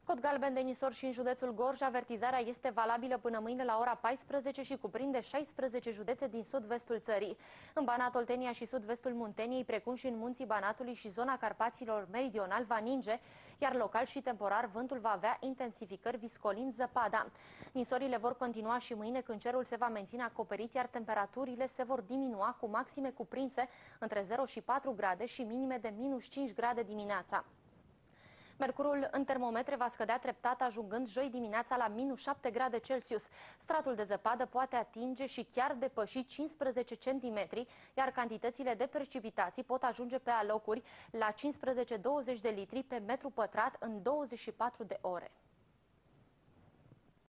Cod galben de nisori și în județul Gorj. Avertizarea este valabilă până mâine la ora 14 și cuprinde 16 județe din sud-vestul țării. În Banat, Oltenia și sud-vestul Munteniei, precum și în munții Banatului și zona Carpaților Meridional, va ninge, iar local și temporar vântul va avea intensificări, viscolind zăpada. Nisorile vor continua și mâine, când cerul se va menține acoperit, iar temperaturile se vor diminua, cu maxime cuprinse între 0 și 4 grade și minime de -5 grade dimineața. Mercurul în termometre va scădea treptat, ajungând joi dimineața la -7 grade Celsius. Stratul de zăpadă poate atinge și chiar depăși 15 cm, iar cantitățile de precipitații pot ajunge pe alocuri la 15-20 de litri pe metru pătrat în 24 de ore.